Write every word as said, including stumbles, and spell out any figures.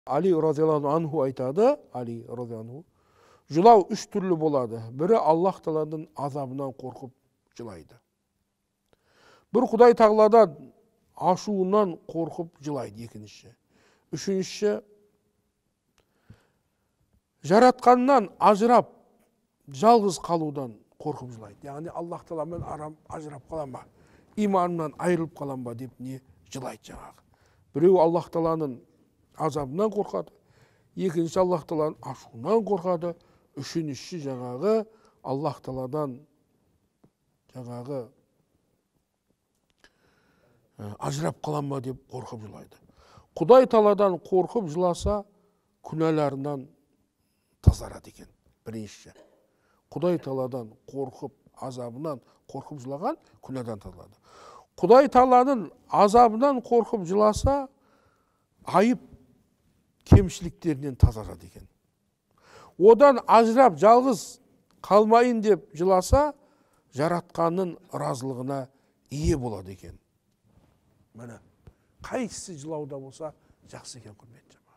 Али разияллаху анху айтады, Али разияллаху анху, жылау үш түрлі болады. Бірі Аллах Тағаланың азабынан қорқып жылайды. Бір Құдай Тағаладан ашуынан қорқып жылайды, екінші. Үшінші, жаратқаннан ажырап, жалғыз қалудан қорқып жылайды. Яғни Аллах Тағаладан арам ажырап қалам ба, иманымнан айырылып қалам ба деп не жылайды жаңағы. Біреу Аллах Тағаланың азабынан қорқады, екінші Аллах Тағаланың ашуынан қорқады, үшінші жаңағы Аллах Тағаладан жаңағы ажырап қалам ба деп қорқып жылайды. Құдай Тағаладан қорқып жыласа, күнәларынан тазарады екен. Бірінші, Құдай Тағаладан қорқып, азабынан қорқып жылаған күнәдан тазарады. Құдай Тағаланың азабынан қорқып жыласа, айып кемшіліктерінен тазарады екен. Одан ажырап жалғыз қалмайын деп жыласа, жаратқанның разылығына ие болады екен. Міне, қайсысы жылауда болса жақсы екен, құрметті.